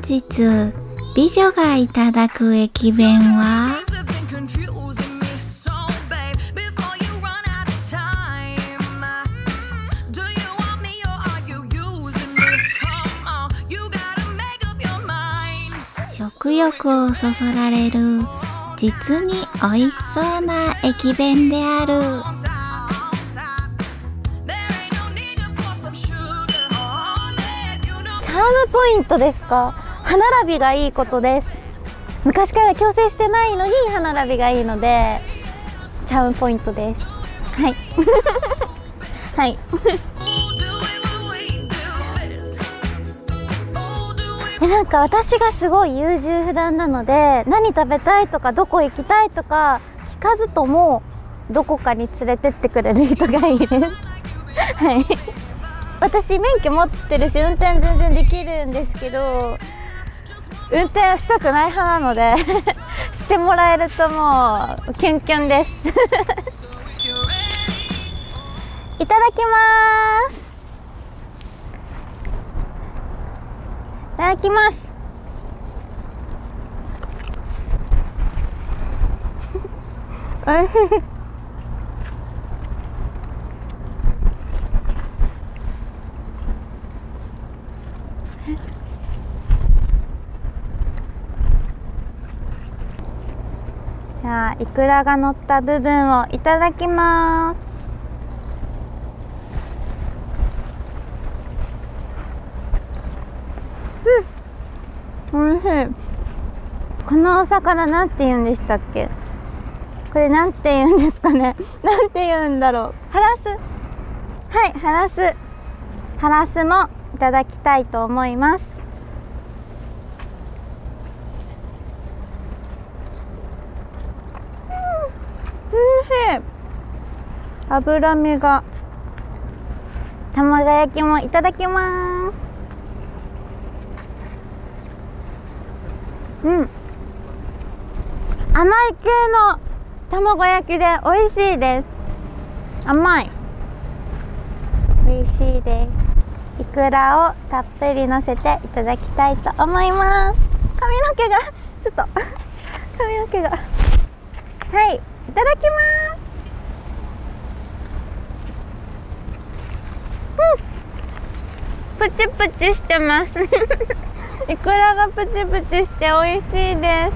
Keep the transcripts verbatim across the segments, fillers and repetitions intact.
日美女がいただく駅弁は食欲をそそられる実に美味しそうな駅弁である。 チャームポイントですか？歯並びがいいことです。昔から矯正してないのに歯並びがいいのでチャームポイントです。はいはいえなんか私がすごい優柔不断なので、何食べたいとかどこ行きたいとか聞かずともどこかに連れてってくれる人がいいですはい私免許持ってるし運転全然できるんですけど、運転はしたくない派なのでしてもらえるともうキュンキュンですいただきます。いただきますおいしい。じゃあイクラが乗った部分をいただきます。うん、おいしい。このお魚なんて言うんでしたっけ？これなんて言うんですかねなんて言うんだろう。ハラス。はい、ハラス。ハラスもいただきたいと思います。おいしい。脂身が。卵焼きもいただきます。うん。甘い系の卵焼きで美味しいです。甘い。美味しいです。イクラをたっぷり乗せていただきたいと思います。髪の毛がちょっと髪の毛がはい、いただきます。うん、プチプチしてますイクラがプチプチして美味しいです。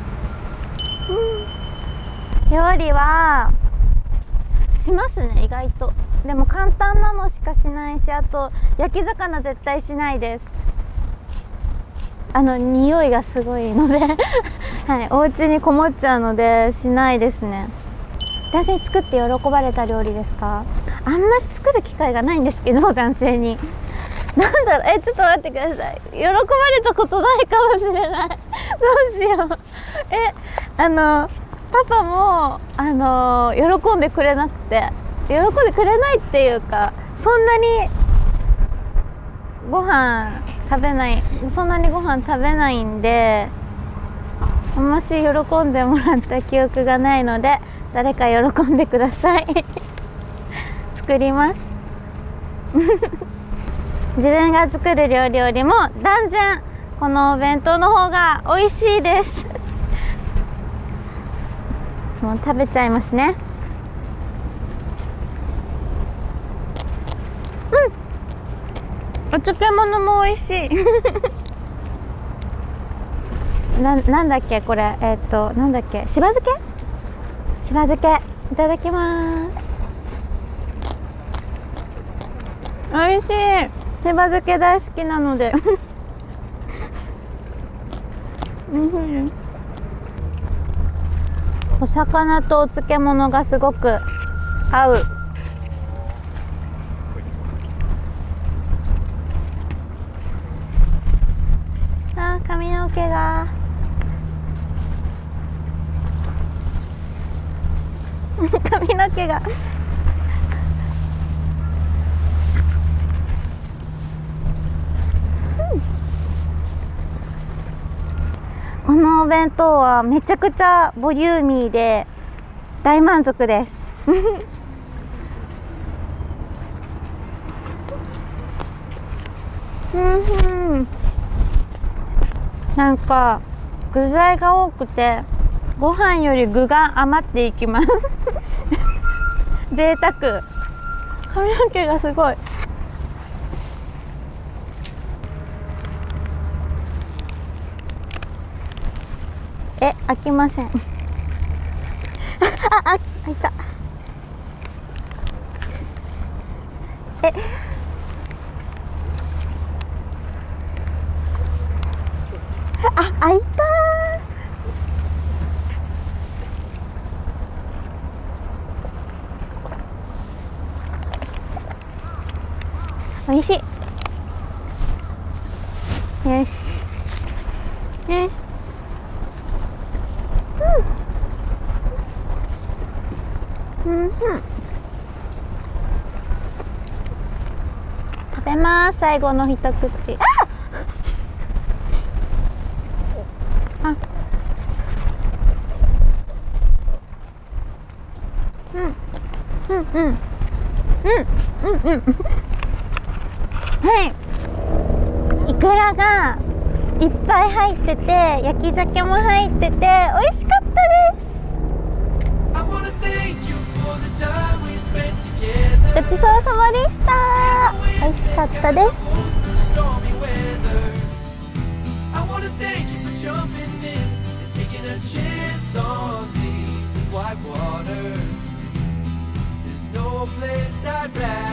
うん、料理はしますね、意外と。でも簡単なのしかしないし、あと焼き魚絶対しないです。あの匂いがすごいのではい、お家にこもっちゃうのでしないですね。男性に作って喜ばれた料理ですか？あんまし作る機会がないんですけど、男性に。なんだろう、えちょっと待ってください。喜ばれたことないかもしれないどうしよう。えあのパパもあの喜んでくれなくて、喜んでくれないっていうか、そんなにご飯食べないそんなにご飯食べないんで、あんまし喜んでもらった記憶がないので、誰か喜んでください作ります自分が作る料理よりも断然このお弁当の方が美味しいですもう食べちゃいますね。うん、お漬物も美味しいな, なんだっけこれ、えっ、ー、となんだっけ、しば漬けしば漬けいただきます。美味しい。しば漬け大好きなのでうんお魚とお漬物がすごく合う。あー、髪の毛が髪の毛がこのお弁当はめちゃくちゃボリューミーで大満足ですうん、 なんか具材が多くてご飯より具が余っていきます贅沢。髪の毛がすごい。え、開きませんあ、あ、開いた。え、あ、開いたー。おいしい。よしよし。うん、うん、うん。食べます。最後の一口。あ、あ、うん、うん、うん、うん、うん、うん。はい。イクラがいっぱい入ってて、焼き鮭も入ってて、美味しかったです。ごちそうさまでした。美味しかったです。 White water, there's no place I'd rather